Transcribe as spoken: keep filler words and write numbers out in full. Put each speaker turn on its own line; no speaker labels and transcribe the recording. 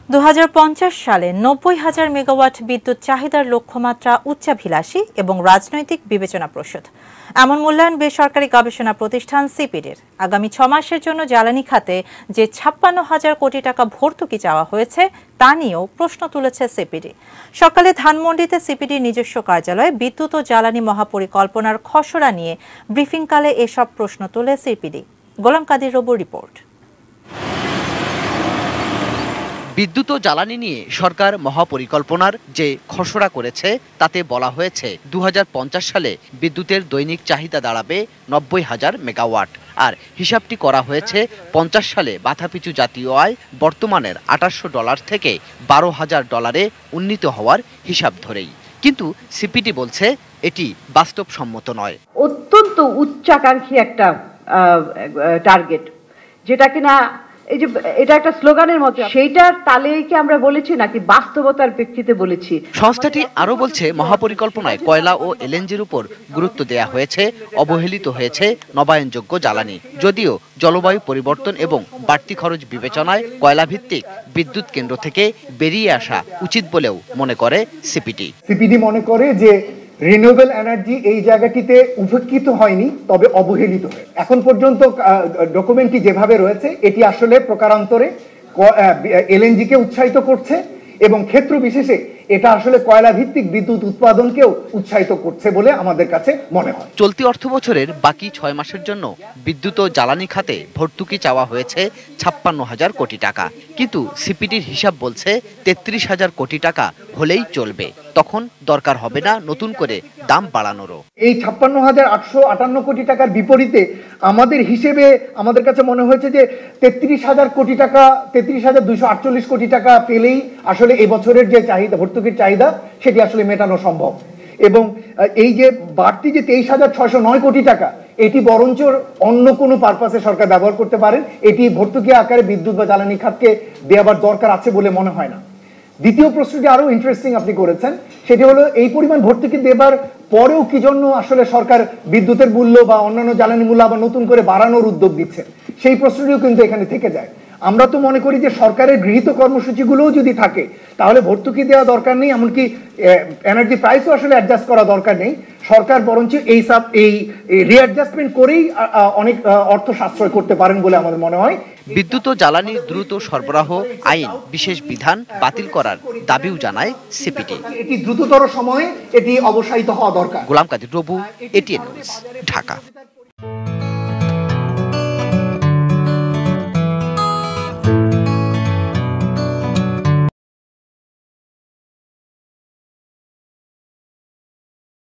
দু হাজার পঞ্চাশ সালে নব্বই হাজার মেগাওয়াট বিদ্যুৎ চাহিদার লক্ষ্যমাত্রা উচ্চাভিলাষী এবং রাজনৈতিক বিবেচনা প্রসূত। এমন মূল্যায়ন বেসরকারি গবেষণা প্রতিষ্ঠান সিপিডির। আগামী ছ মাসের জন্য জ্বালানি খাতে যে ছাপ্পান্ন হাজার কোটি টাকা ভর্তুকি চাওয়া হয়েছে তা নিয়েও প্রশ্ন তুলেছে সিপিডি। সকালে ধানমন্ডিতে সিপিডির নিজস্ব কার্যালয়ে বিদ্যুৎ ও জ্বালানি মহাপরিকল্পনার খসড়া নিয়ে ব্রিফিংকালে এসব প্রশ্ন তুলে সিপিডি। গোলাম কাদির রবুর রিপোর্ট।
বিদ্যুৎ ও জ্বালানি নিয়ে সরকার মহাপরিকল্পনার যে খসড়া করেছে তাতে বলা হয়েছে দু হাজার পঞ্চাশ সালে বিদ্যুতের দৈনিক চাহিদা দাঁড়াবে নব্বই হাজার মেগাওয়াট। আর হিসাবটি করা হয়েছে পঞ্চাশ সালে মাথাপিছু জাতীয় আয় বর্তমানের আঠাশশো ডলার থেকে বারো হাজার ডলারে উন্নীত হওয়ার হিসাব ধরেই। কিন্তু সিপিডি বলছে এটি বাস্তবসম্মত নয়।
অত্যন্ত উচ্চাকাঙ্ক্ষী একটা টার্গেট, যেটা কিনা এই যে এটা একটা স্লোগানের মতো, সেইটার তালেই কি আমরা বলেছি নাকি বাস্তবতার প্রেক্ষিতে বলেছি?
সংস্থাটি আরো বলছে মহাপরিকল্পনায় কয়লা ও এলএনজির উপর গুরুত্ব দেয়া হয়েছে, অবহেলিত হয়েছে নবায়নযোগ্য জ্বালানি। যদিও জলবায়ু পরিবর্তন এবং বাড়তি খরচ বিবেচনায় কয়লা ভিত্তিক বিদ্যুৎ কেন্দ্র থেকে বেরিয়ে আসা উচিত বলেও মনে করে সিপিডি।
সিপিডি মনে করে যে রিনিউয়েবল এনার্জি এই জায়গাটিতে উপেক্ষিত হয়নি, তবে অবহেলিত হয়। এখন পর্যন্ত ডকুমেন্টটি যেভাবে রয়েছে এটি আসলে প্রকারান্তরে এলএনজি কে উৎসাহিত করছে এবং ক্ষেত্র বিশেষে এটা আসলে কয়লা ভিত্তিক বিদ্যুৎ উৎপাদনকেও উৎসাহিত করছে বলে আমাদের কাছে মনে হয়।
চলতি অর্থ বছরের বাকি ছয় মাসের জন্য বিদ্যুৎ ও জ্বালানি খাতে ভর্তুকি চাওয়া হয়েছে ছাপ্পান্ন হাজার কোটি টাকা। কিন্তু সিপিডির হিসাব বলছে তেত্রিশ হাজার কোটি টাকা হলেই চলবে, তখন দরকার হবে না নতুন করে দাম বাড়ানোরও।
এই ছাপ্পান্ন হাজার আটশো আটান্ন কোটি টাকার বিপরীতে আমাদের হিসেবে আমাদের কাছে মনে হয়েছে যে তেত্রিশ হাজার কোটি টাকা তেত্রিশ হাজার দুইশো আটচল্লিশ কোটি টাকা পেলেই আসলে এই বছরের যে চাহিদা ভর্তুকির চাহিদা সেটি আসলে মেটানো সম্ভব। এবং এই যে বাড়তি যে তেইশ হাজার ছয়শো নয় কোটি টাকা, এটি বরঞ্চ অন্য কোনো পারপাসে সরকার ব্যবহার করতে পারেন। এটি ভর্তুকি আকারে বিদ্যুৎ বা জ্বালানি খাতকে দেওয়ার দরকার আছে বলে মনে হয় না। দ্বিতীয় প্রশ্নটি আরো ইন্টারেস্টিং আপনি করেছেন, সেটি হলো এই পরিমাণ ভর্তুকি দেবার পরেও কি জন্য আসলে সরকার বিদ্যুতের মূল্য বা অন্যান্য জ্বালানি মূল্য আবার নতুন করে বাড়ানোর উদ্যোগ দিচ্ছে, সেই প্রশ্নটিও কিন্তু এখানে থেকে যায়। আমরা তো মনে করি যে সরকারের গৃহীত কর্মসূচিগুলোও যদি থাকে তাহলে ভর্তুকি দেওয়া দরকার নেই, এমনকি এনার্জি প্রাইসও আসলে অ্যাডজাস্ট করা দরকার নেই। সরকার বরঞ্চ এই সাব এই রিঅ্যাডজাস্টমেন্ট করেই অনেক অর্থ সাশ্রয় করতে পারেন বলে আমাদের মনে হয়।
বিদ্যুৎ ও জ্বালানি দ্রুত সরবরাহ আইন বিশেষ বিধান বাতিল করার দাবিও জানায় সিপিডি।
এটি দ্রুততর সময়ে এটি অবসায়িত হওয়া দরকার।
Golam Kadir Robu, ATN news, Dhaka.